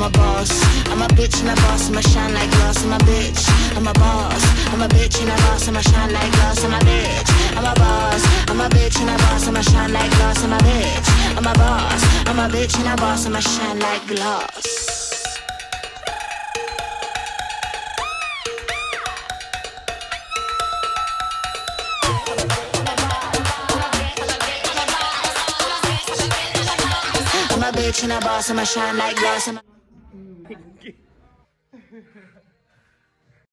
a boss, I'm a bitch and a boss, I'ma shine like glass, I'm a bitch, I'm a boss, I'm a bitch and a boss, I'ma shine like glass, I'm a bitch, I'm a boss, I'm a bitch and a boss, I'ma shine like glass, I'm a bitch, I'm a boss, I'm a bitch and a boss, I'ma shine like glass. I'm a bitch and a boss, I'ma shine like glass.